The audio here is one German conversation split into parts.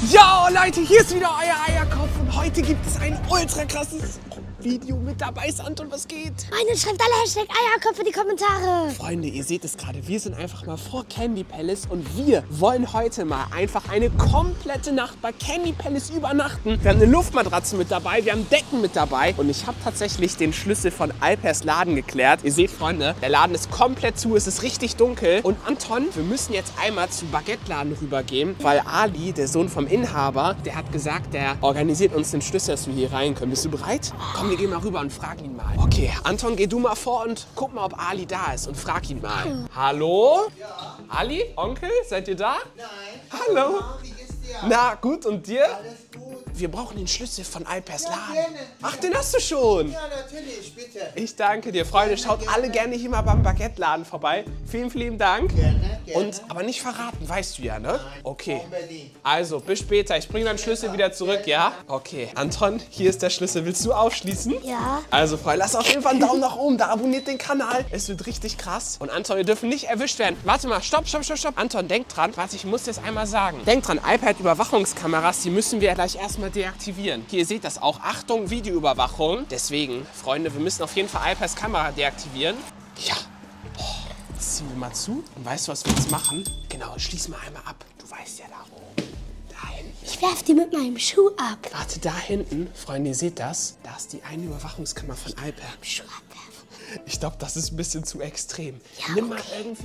Ja, Leute, hier ist wieder euer Eierkopf und heute gibt es ein ultra krasses Video mit dabei. Ist Anton, was geht? Freunde, schreibt alle Hashtag Eierkopf in die Kommentare. Freunde, ihr seht es gerade, wir sind einfach mal vor Candy Palace und wir wollen heute mal einfach eine komplette Nacht bei Candy Palace übernachten. Wir haben eine Luftmatratze mit dabei, wir haben Decken mit dabei und ich habe tatsächlich den Schlüssel von Alpers Laden geklärt. Ihr seht, Freunde, der Laden ist komplett zu, es ist richtig dunkel und Anton, wir müssen jetzt einmal zum Baguette-Laden rübergehen, weil Ali, der Sohn vom Inhaber, der hat gesagt, der organisiert uns den Schlüssel, dass wir hier rein können. Bist du bereit? Komm, wir gehen mal rüber und fragen ihn mal. Okay, Anton, geh du mal vor und guck mal, ob Ali da ist und frag ihn mal. Hallo? Ja. Ali, Onkel, seid ihr da? Nein. Hallo. Wie geht's dir? Na, gut, und dir? Alles gut. Wir brauchen den Schlüssel von Alpers Laden. gerne. Ach, den hast du schon. Ja, natürlich, bitte. Ich danke dir, Freunde. Schaut alle gerne hier mal beim Baguette-Laden vorbei. Vielen, vielen Dank. Gerne. Und, aber nicht verraten, weißt du ja, ne? Okay. Unbedingt. Also, bis später. Ich bringe deinen Schlüssel wieder zurück, ja? Okay. Anton, hier ist der Schlüssel. Willst du aufschließen? Ja. Also, Freunde, lasst auf jeden Fall einen Daumen nach oben da. Abonniert den Kanal. Es wird richtig krass. Und Anton, wir dürfen nicht erwischt werden. Warte mal, stopp. Anton, denk dran. Warte, ich muss das einmal sagen. Denk dran, Alper hat Überwachungskameras. Die müssen wir gleich erstmal deaktivieren. Hier, ihr seht das auch. Achtung, Videoüberwachung. Deswegen, Freunde, wir müssen auf jeden Fall Alpers Kamera deaktivieren. Ja. Oh, jetzt ziehen wir mal zu. Und weißt du, was wir jetzt machen? Genau, schließ mal einmal ab. Du weißt ja, da oben. Da hinten. Ich werf die mit meinem Schuh ab. Warte, da hinten, Freunde, ihr seht das? Da ist die eine Überwachungskamera von Alper. Schuh abwerfen. Ich glaube, das ist ein bisschen zu extrem. Ja, Nimm mal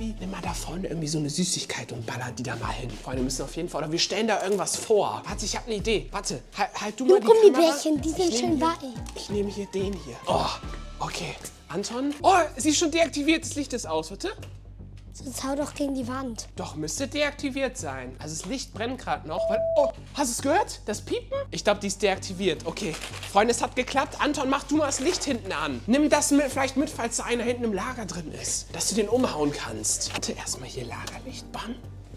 da vorne irgendwie so eine Süßigkeit und baller die da mal hin. Freunde, müssen auf jeden Fall, oder wir stellen da irgendwas vor. Warte, ich habe eine Idee. Warte, halt du mal die Kamera. Gummibärchen, die sind schön weich. Ich nehme hier den hier. Oh, okay. Anton? Oh, sie ist schon deaktiviert. Das Licht ist aus, warte. Sonst hau doch gegen die Wand. Doch, müsste deaktiviert sein. Also das Licht brennt gerade noch. Oh, hast du es gehört? Das Piepen? Ich glaube, die ist deaktiviert. Okay. Freunde, es hat geklappt. Anton, mach du mal das Licht hinten an. Nimm das vielleicht mit, falls da einer hinten im Lager drin ist. Dass du den umhauen kannst. Warte, erstmal hier Lagerlicht bannen.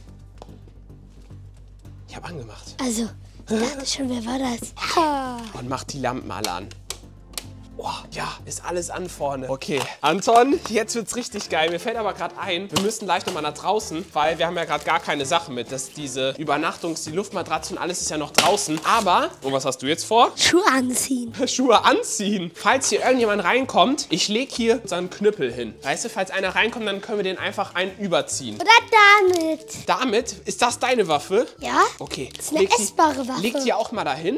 Ich habe angemacht. Also, ich dachte schon, wer war das? Ha. Und mach die Lampen alle an. Oh, ja, ist alles an vorne. Okay, Anton, jetzt wird's richtig geil. Mir fällt aber gerade ein, wir müssen gleich nochmal nach draußen, weil wir haben ja gerade gar keine Sache mit. Die Luftmatratze und alles ist ja noch draußen. Aber, und was hast du jetzt vor? Schuhe anziehen. Schuhe anziehen. Falls hier irgendjemand reinkommt, ich lege hier so einen Knüppel hin. Weißt du, falls einer reinkommt, dann können wir den einfach einen überziehen. Oder damit. Damit? Ist das deine Waffe? Ja? Okay. Das ist eine essbare Waffe. Leg die auch mal dahin.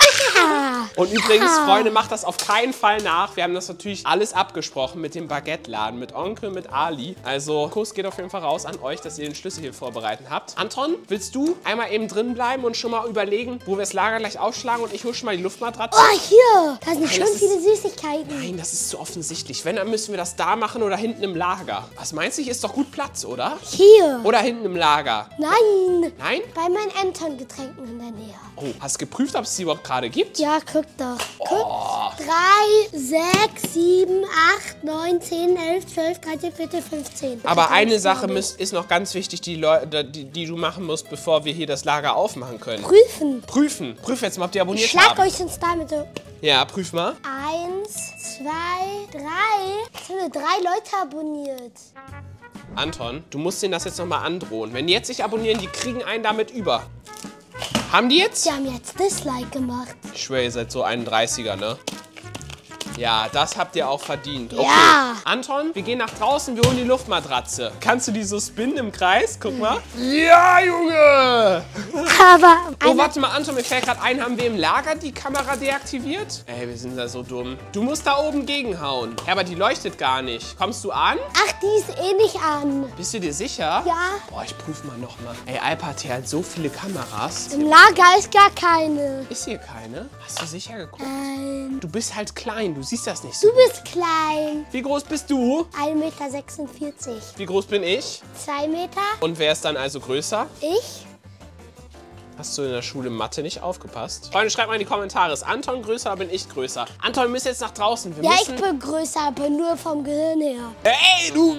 Ah. Und übrigens, Freunde, macht das auf keinen Fall nach. Wir haben das natürlich alles abgesprochen mit dem Baguette-Laden, mit Onkel, mit Ali. Also, Kuss geht auf jeden Fall raus an euch, dass ihr den Schlüssel hier vorbereitet habt. Anton, willst du einmal eben drin bleiben und schon mal überlegen, wo wir das Lager gleich aufschlagen und ich hole schon mal die Luftmatratze? Oh, hier. Da sind Nein, schön das ist- viele Süßigkeiten. Nein, das ist zu offensichtlich. Wenn, dann müssen wir das da machen oder hinten im Lager. Was meinst du? Hier ist doch gut Platz, oder? Hier. Oder hinten im Lager? Nein. Nein? Bei meinen Anton-Getränken in der Nähe. Oh, hast du geprüft, ob es die überhaupt gerade gibt? Ja, guck doch. Oh. Guck. 3, 6, 7, 8, 9, 10, 11, 12, 13, 14, 15. Aber eine Sache ist noch ganz wichtig, die du machen musst, bevor wir hier das Lager aufmachen können. Prüfen. Prüfen. Prüf jetzt mal, ob die abonniert Schlag haben. euch ins damit so. Ja, prüf mal. 1, 2, 3. Es haben nur 3 Leute abonniert. Anton, du musst denen das jetzt nochmal androhen. Wenn die jetzt nicht abonnieren, die kriegen einen damit über. Haben die jetzt? Die haben jetzt Dislike gemacht. Ich schwöre, ihr seid so 31er, ne? Ja, das habt ihr auch verdient. Okay. Ja. Anton, wir gehen nach draußen, wir holen die Luftmatratze. Kannst du die so spinnen im Kreis? Guck mal. Ja, Junge! Aber Oh, warte mal, Anton, mir fällt gerade ein, haben wir im Lager die Kamera deaktiviert? Ey, wir sind da so dumm. Du musst da oben gegenhauen. Ja, aber die leuchtet gar nicht. Kommst du an? ach, die ist eh nicht an. Bist du dir sicher? Ja. Boah, ich prüf mal nochmal. Ey, Alper hat hier halt so viele Kameras. Im Lager ist gar keine. Ist hier keine? Hast du sicher geguckt? Nein. Du bist halt klein, du siehst das nicht so. Du bist klein. Wie groß bist du? 1,46 Meter. Wie groß bin ich? 2 Meter. Und wer ist dann also größer? Ich? Hast du in der Schule Mathe nicht aufgepasst? Freunde, schreibt mal in die Kommentare, ist Anton größer oder bin ich größer? Anton, wir müssen jetzt nach draußen. Wir Ja, ich müssen... bin größer, aber nur vom Gehirn her. Ey, du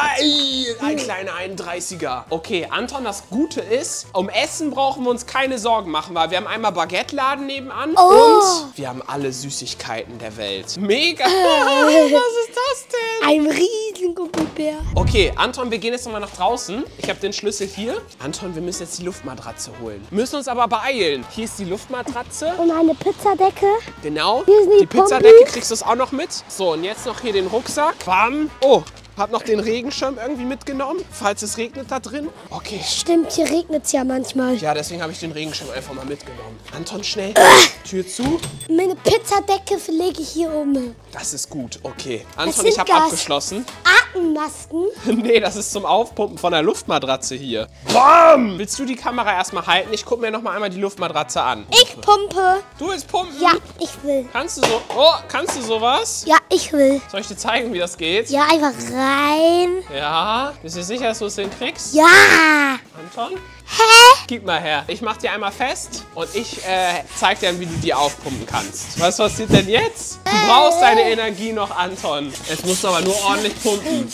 ein kleiner 31er. Okay, Anton, das Gute ist, um Essen brauchen wir uns keine Sorgen machen, weil wir haben einmal Baguette-Laden nebenan und wir haben alle Süßigkeiten der Welt. Mega! Was ist das denn? Ein riesiges den Gummibär. Okay, Anton, wir gehen jetzt nochmal nach draußen. Ich habe den Schlüssel hier. Anton, wir müssen jetzt die Luftmatratze holen. Wir müssen uns aber beeilen. Hier ist die Luftmatratze. Und eine Pizzadecke. Genau. Hier sind die Pizzadecke kriegst du es auch noch mit. So, und jetzt noch hier den Rucksack. Bam. Oh, hab noch den Regenschirm irgendwie mitgenommen, falls es regnet da drin. Okay. Stimmt, hier regnet es ja manchmal. Ja, deswegen habe ich den Regenschirm einfach mal mitgenommen. Anton, schnell. Tür zu. Meine Pizzadecke lege ich hier oben. Das ist gut. Okay. Anton, sind ich habe das? abgeschlossen. Atemmasken. Nee, das ist zum Aufpumpen von der Luftmatratze hier. Bam! Willst du die Kamera erstmal halten? Ich gucke mir noch mal einmal die Luftmatratze an. Ich pumpe. Du willst pumpen? Ja, ich will. Kannst du so? Oh, kannst du sowas? Ja, ich will. Soll ich dir zeigen, wie das geht? Ja, einfach rein. Ja. Bist du sicher, dass du es hinkriegst? Ja. Anton? Hä? Gib mal her. Ich mach dir einmal fest und ich zeig dir, wie du die aufpumpen kannst. Was passiert denn jetzt? Du brauchst deine Energie noch, Anton. Jetzt musst du aber nur ordentlich pumpen.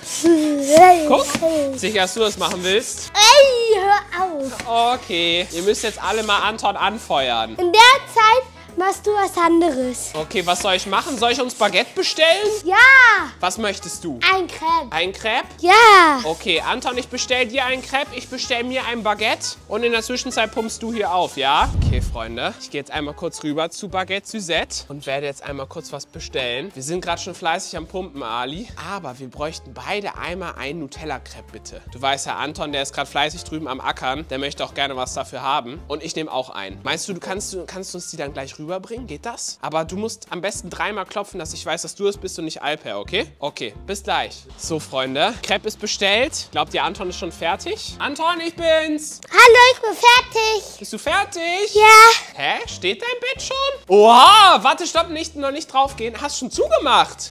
Guck. Sicher, dass du das machen willst? Ey, hör auf. Okay. Ihr müsst jetzt alle mal Anton anfeuern. In der Zeit machst du was anderes. Okay, was soll ich machen? Soll ich uns Baguette bestellen? Ja. Was möchtest du? Ein Crepe. Ein Crepe? Ja. Okay, Anton, ich bestell dir einen Crepe, ich bestell mir ein Baguette und in der Zwischenzeit pumpst du hier auf, ja? Okay, Freunde, ich gehe jetzt einmal kurz rüber zu Baguette Suzette und werde jetzt einmal kurz was bestellen. Wir sind gerade schon fleißig am Pumpen, Ali, aber wir bräuchten beide einmal einen Nutella-Crepe, bitte. Du weißt ja, Anton, der ist gerade fleißig drüben am Ackern, der möchte auch gerne was dafür haben und ich nehme auch einen. Meinst du, kannst uns die dann gleich rüberbringen? Geht das? Aber du musst am besten dreimal klopfen, dass ich weiß, dass du es bist und nicht Alper, okay? Okay, bis gleich. So, Freunde, Crepe ist bestellt. Glaubt ihr, Anton ist schon fertig? Anton, ich bin's. Hallo, ich bin fertig. Bist du fertig? Ja. Hä? Steht dein Bett schon? Oha, warte, stopp, noch nicht draufgehen. Hast schon zugemacht.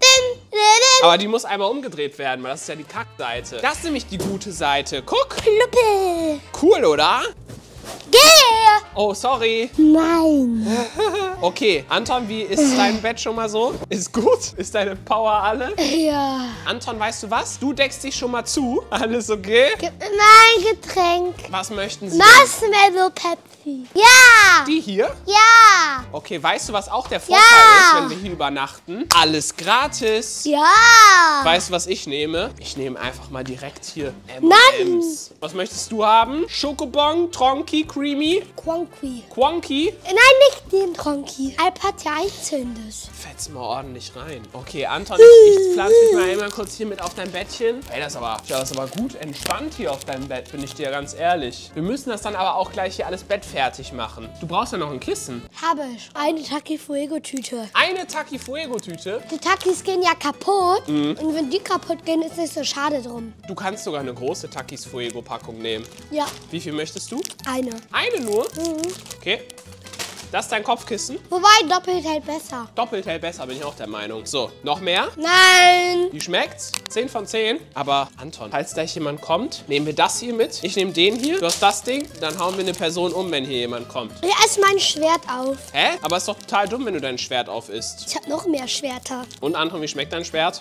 Aber die muss einmal umgedreht werden, weil das ist ja die Kackseite. Das ist nämlich die gute Seite. Guck. Pluppe. Cool, oder? Geh. Oh, sorry. Nein. Okay, Anton, wie ist dein Bett schon mal so? Ist gut? Ist deine Power alle? Ja. Anton, weißt du was? Du deckst dich schon mal zu. Alles okay? Gib mir mal ein Getränk. Was möchten Sie? Marshmallow Pepsi. Ja. Die hier? Ja. Okay, weißt du, was auch der Vorteil ist, wenn wir hier übernachten? Alles gratis. Ja. Weißt du, was ich nehme? Ich nehme einfach mal direkt hier Nein. M&M's. Was möchtest du haben? Schokobon, Tronky, Creamy, Quonky. Quonky? Nein, nicht den Tronky. Alp hat ja einzelnes. Fetz mal ordentlich rein. Okay, Anton, ich pflanze dich mal einmal kurz hier mit auf dein Bettchen. Ey, das ist aber gut entspannt hier auf deinem Bett, bin ich dir ganz ehrlich. Wir müssen das dann aber auch gleich hier alles Bett fertig machen. Du brauchst ja noch ein Kissen. Habe ich. Eine Taki Fuego Tüte. Eine Taki Fuego Tüte. Die Takis gehen ja kaputt. Und wenn die kaputt gehen, ist nicht so schade drum. Du kannst sogar eine große Takis Fuego Packung nehmen. Ja. Wie viel möchtest du? Eine. Eine nur? Okay. Das ist dein Kopfkissen. Wobei, doppelt hält besser. Doppelt hält besser, bin ich auch der Meinung. So, noch mehr? Nein. Wie schmeckt's? 10 von 10. Aber Anton, falls gleich jemand kommt, nehmen wir das hier mit. Ich nehme den hier. Du hast das Ding. Dann hauen wir eine Person um, wenn hier jemand kommt. Ich esse mein Schwert auf. Hä? Aber ist doch total dumm, wenn du dein Schwert auf isst. Ich habe noch mehr Schwerter. Und Anton, wie schmeckt dein Schwert?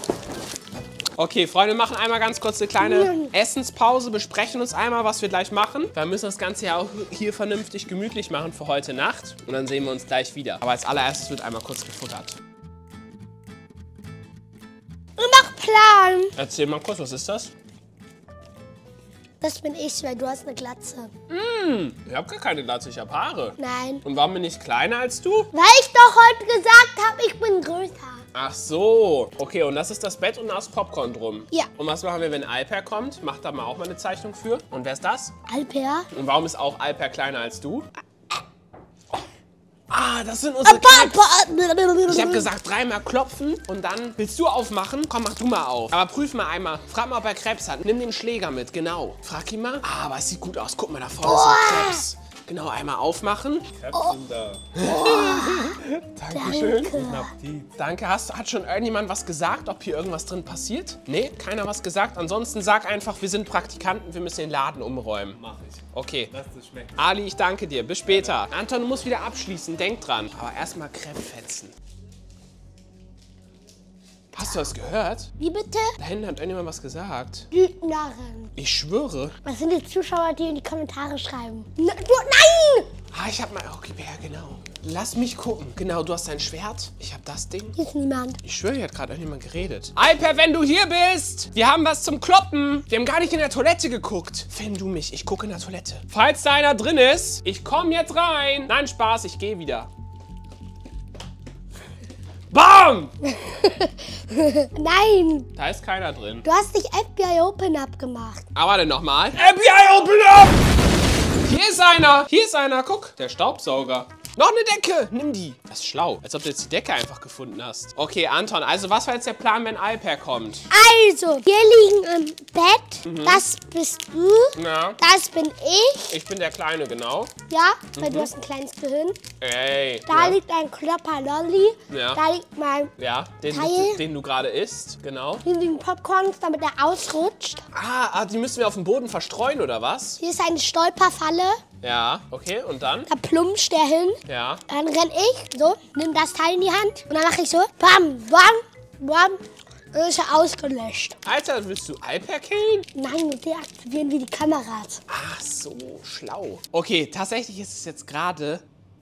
Okay, Freunde, machen einmal ganz kurz eine kleine Essenspause, besprechen uns einmal, was wir gleich machen. Wir müssen das Ganze ja auch hier vernünftig gemütlich machen für heute Nacht. Und dann sehen wir uns gleich wieder. Aber als allererstes wird einmal kurz gefuttert. Und mach Plan. Erzähl mal kurz, was ist das? Das bin ich, weil du hast eine Glatze. Ich habe gar keine Glatze, ich habe Haare. Nein. Und warum bin ich kleiner als du? Weil ich doch heute gesagt habe, ich bin größer. Ach so. Okay, und das ist das Bett und da ist Popcorn drum. Ja. Und was machen wir, wenn Alper kommt? Macht da mal auch mal eine Zeichnung für. Und wer ist das? Alper? Und warum ist auch Alper kleiner als du? Ah, das sind unsere Crepes. Ich habe gesagt, dreimal klopfen und dann willst du aufmachen? Komm, mach du mal auf. Aber prüf mal einmal. Frag mal, ob er Crepes hat. Nimm den Schläger mit, genau. Frag ihn mal. Ah, aber es sieht gut aus. Guck mal, da vorne sind Crepes. Genau, einmal aufmachen. Crepes sind da. Dankeschön. Guten Appetit. Danke. Hat schon irgendjemand was gesagt, ob hier irgendwas drin passiert? Nee, keiner was gesagt. Ansonsten sag einfach, wir sind Praktikanten, wir müssen den Laden umräumen. Mach ich. Okay. Lass es schmecken. Ali, ich danke dir. Bis später. Anton, du musst wieder abschließen. Denk dran. Aber erstmal Crepe fetzen. Hast du das gehört? Wie bitte? Da hinten hat irgendjemand was gesagt. Lügnerin. Ich schwöre. Das sind die Zuschauer, die in die Kommentare schreiben. Nein! Ah, ich hab mal... Okay, ja, genau. Lass mich gucken. Genau, du hast dein Schwert. Ich hab das Ding. Hier ist niemand. Ich schwöre, hier hat gerade irgendjemand geredet. Alper, wenn du hier bist, wir haben was zum Kloppen. Wir haben gar nicht in der Toilette geguckt. Find du mich, ich gucke in der Toilette. Falls da einer drin ist, ich komme jetzt rein. Nein, Spaß, ich gehe wieder. BAM! Nein, Da ist keiner drin. du hast dich FBI Open Up gemacht. Aber warte nochmal. FBI, open up! Hier ist einer. Hier ist einer. Guck, der Staubsauger. Noch eine Decke. Nimm die. Das ist schlau. Als ob du jetzt die Decke einfach gefunden hast. Okay, Anton, also was war jetzt der Plan, wenn Alper kommt? Also, wir liegen im Bett. Das bist du. Ja. Das bin ich. Ich bin der Kleine, genau. Ja, weil du hast ein kleines Gehirn. Ey. Da ja. liegt ein Klopper Lolli. Ja. Da liegt mein Ja, Teil. den du gerade isst, genau. Hier liegen Popcorns, damit er ausrutscht. Ah, die müssen wir auf dem Boden verstreuen, oder was? Hier ist eine Stolperfalle. Ja, okay, und dann? Da plumpst der hin. Ja. Dann renn ich so, nimm das Teil in die Hand und dann mache ich so, bam, bam, bam. Dann ist er ausgelöscht. Alter, willst du Alper killen? Nein, und deaktivieren wir die Kameras. Ach so, schlau. Okay, tatsächlich ist es jetzt gerade...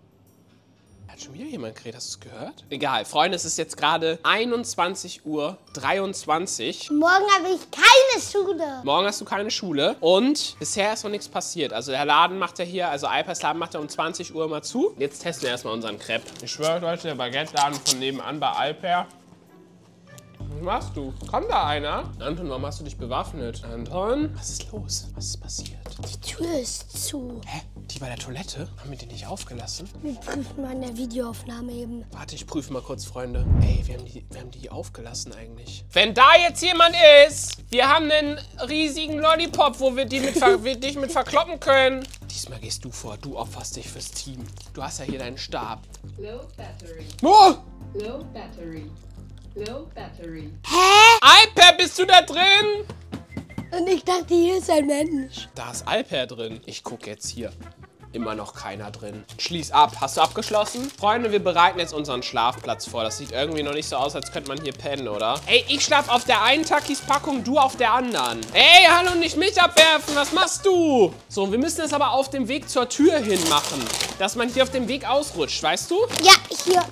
Hat schon wieder jemand geredet, hast du es gehört? Egal, Freunde, es ist jetzt gerade 21:23 Uhr. Morgen habe ich keine Schule. Morgen hast du keine Schule und bisher ist noch nichts passiert. Also der Laden macht ja hier, also Alpers Laden macht ja um 20 Uhr immer zu. Jetzt testen wir erstmal unseren Crepe. Ich schwöre, Leute, der Baguette-Laden von nebenan bei Alper. Was machst du? Kommt da einer? Anton, warum hast du dich bewaffnet? Anton? Was ist los? Was ist passiert? Die Tür ist zu. Hä? Die bei der Toilette? Haben wir die nicht aufgelassen? Wir prüfen mal in der Videoaufnahme eben. Warte, ich prüfe mal kurz, Freunde. Ey, wir haben die aufgelassen eigentlich. Wenn da jetzt jemand ist, wir haben einen riesigen Lollipop, wo wir dich mit verkloppen können. Diesmal gehst du vor, du opferst dich fürs Team. Du hast ja hier deinen Stab. Low battery. Oh! Low battery. Low battery. Hä? Alper, bist du da drin? Und ich dachte, hier ist ein Mensch. Da ist Alper drin. Ich gucke jetzt hier. Immer noch keiner drin. Schließ ab. Hast du abgeschlossen? Freunde, wir bereiten jetzt unseren Schlafplatz vor. Das sieht irgendwie noch nicht so aus, als könnte man hier pennen, oder? Ey, ich schlaf auf der einen Takis-Packung, du auf der anderen. Ey, hallo, nicht mich abwerfen. Was machst du? So, wir müssen das aber auf dem Weg zur Tür hin machen. Dass man hier auf dem Weg ausrutscht, weißt du? Ja, hier.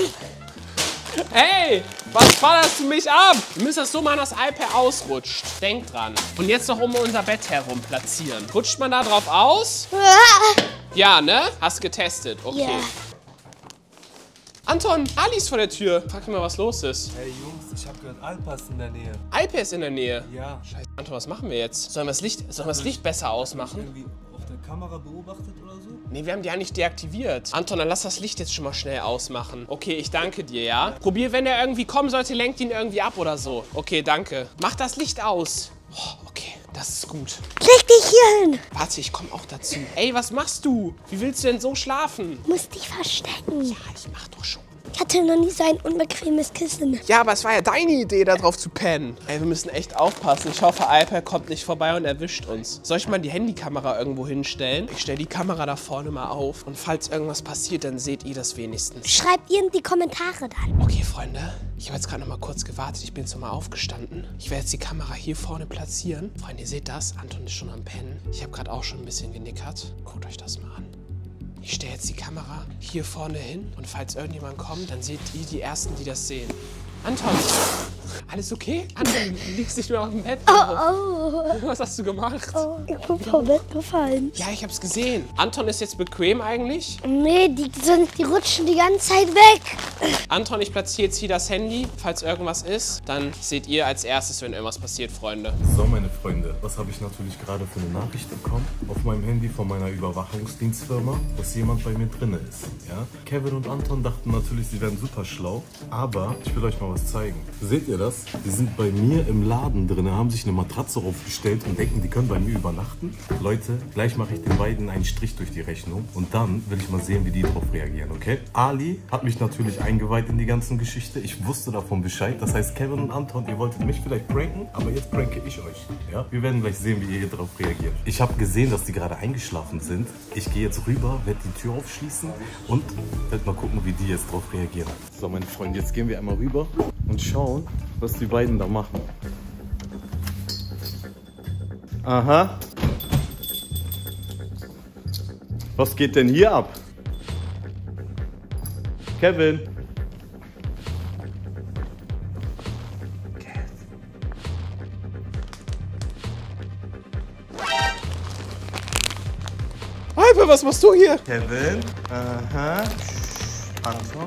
Hey, was ballerst du mich ab? Wir müssen das so machen, dass Alper ausrutscht. Denk dran. Und jetzt noch um unser Bett herum platzieren. Rutscht man da drauf aus? Ja, ne? Hast getestet. Okay. Ja. Anton, Ali ist vor der Tür. Frag ihn mal, was los ist. Hey Jungs, ich hab gehört, Alper ist in der Nähe. Alper ist in der Nähe. Ja. Scheiße. Anton, was machen wir jetzt? Sollen wir das Licht besser ausmachen? Irgendwie auf der Kamera beobachtet oder so? Nee, wir haben die ja nicht deaktiviert. Anton, dann lass das Licht jetzt schon mal schnell ausmachen. Okay, ich danke dir, ja? Probier, wenn er irgendwie kommen sollte, lenkt ihn irgendwie ab oder so. Okay, danke. Mach das Licht aus. Oh, okay, das ist gut. Leg dich hier hin. Warte, ich komme auch dazu. Ey, was machst du? Wie willst du denn so schlafen? Du musst dich verstecken. Ja, ich mach doch schon. Ich hatte noch nie so ein unbequemes Kissen. Ja, aber es war ja deine Idee, da drauf zu pennen. Ey, wir müssen echt aufpassen. Ich hoffe, Alper kommt nicht vorbei und erwischt uns. Soll ich mal die Handykamera irgendwo hinstellen? Ich stelle die Kamera da vorne mal auf. Und falls irgendwas passiert, dann seht ihr das wenigstens. Schreibt ihr in die Kommentare dann. Okay, Freunde. Ich habe jetzt gerade noch mal kurz gewartet. Ich bin jetzt noch mal aufgestanden. Ich werde jetzt die Kamera hier vorne platzieren. Freunde, ihr seht das. Anton ist schon am Pennen. Ich habe gerade auch schon ein bisschen genickert. Guckt euch das mal an. Ich stelle jetzt die Kamera hier vorne hin und falls irgendjemand kommt, dann seht ihr die Ersten, die das sehen. Anton, alles okay? Anton, du liegst nicht mehr auf dem Bett. Oh. Was hast du gemacht? Oh, ich bin vom Bett gefallen. Ja, ich hab's gesehen. Anton ist jetzt bequem eigentlich. Nee, die rutschen die ganze Zeit weg. Anton, ich platziere jetzt hier das Handy. Falls irgendwas ist, dann seht ihr als erstes, wenn irgendwas passiert, Freunde. So, meine Freunde, was habe ich natürlich gerade für eine Nachricht bekommen? Auf meinem Handy von meiner Überwachungsdienstfirma, dass jemand bei mir drin ist. Ja? Kevin und Anton dachten natürlich, sie wären super schlau. Aber ich will euch mal was zeigen. Seht ihr das? Die sind bei mir im Laden drin, haben sich eine Matratze aufgestellt und denken, die können bei mir übernachten. Leute, gleich mache ich den beiden einen Strich durch die Rechnung und dann will ich mal sehen, wie die darauf reagieren, okay? Ali hat mich natürlich eingeweiht in die ganzen Geschichte. Ich wusste davon Bescheid. Das heißt, Kevin und Anton, ihr wolltet mich vielleicht pranken, aber jetzt pranke ich euch. Ja? Wir werden gleich sehen, wie ihr hier drauf reagiert. Ich habe gesehen, dass die gerade eingeschlafen sind. Ich gehe jetzt rüber, werde die Tür aufschließen und werde mal gucken, wie die jetzt drauf reagieren. So, meine Freunde, jetzt gehen wir einmal rüber und schauen, was die beiden da machen. Aha. Was geht denn hier ab? Kevin. Alper, was machst du hier? Kevin. Aha. Anton.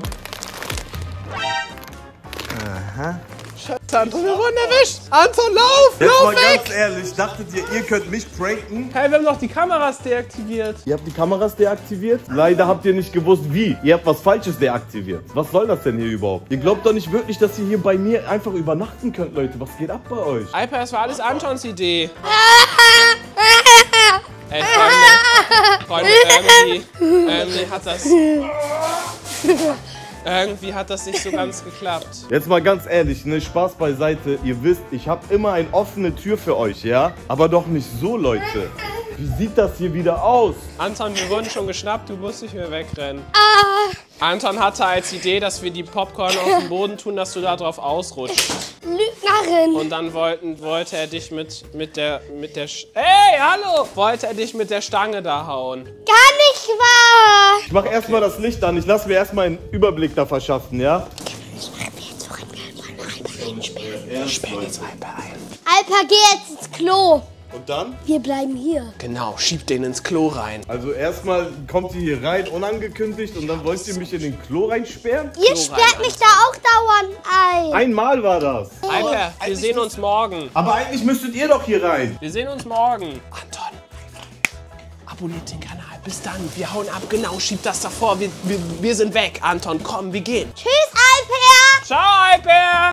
Aha. Scheiße, Anton, wir wurden erwischt. Anton, lauf! Jetzt Lauf mal weg! ganz ehrlich, dachtet ihr könnt mich pranken? Hey, wir haben doch die Kameras deaktiviert. Ihr habt die Kameras deaktiviert? Leider habt ihr nicht gewusst, wie. Ihr habt was Falsches deaktiviert. Was soll das denn hier überhaupt? Ihr glaubt doch nicht wirklich, dass ihr hier bei mir einfach übernachten könnt, Leute. Was geht ab bei euch? Alper, das war alles Antons Idee. Ey, Freunde, irgendwie hat das nicht so ganz geklappt. Jetzt mal ganz ehrlich, ne, Spaß beiseite. Ihr wisst, ich habe immer eine offene Tür für euch, ja? Aber doch nicht so, Leute. Wie sieht das hier wieder aus? Anton, wir wurden schon geschnappt, du musst nicht mehr wegrennen. Anton hatte als Idee, dass wir die Popcorn auf den Boden tun, dass du da drauf ausrutschst. Lügnerin. Und dann wollte er dich wollte er dich mit der Stange da hauen. Gar nicht wahr. Ich mach erstmal das Licht an. Ich lasse mir erstmal einen Überblick da verschaffen, ja? Sperr jetzt Alper ein. Alper, geh jetzt ins Klo. Und dann? Wir bleiben hier. Genau, schieb den ins Klo rein. Also erstmal kommt ihr hier rein, unangekündigt, und dann wollt ihr mich in den Klo reinsperren? Ihr sperrt mich da auch dauernd ein. Einmal war das. Alper, wir sehen uns morgen. Aber eigentlich müsstet ihr doch hier rein. Wir sehen uns morgen. Anton, abonniert den Kanal. Bis dann, wir hauen ab. Genau, schieb das davor. Wir sind weg. Anton, komm, wir gehen. Tschüss, Alper. Ciao, Alper.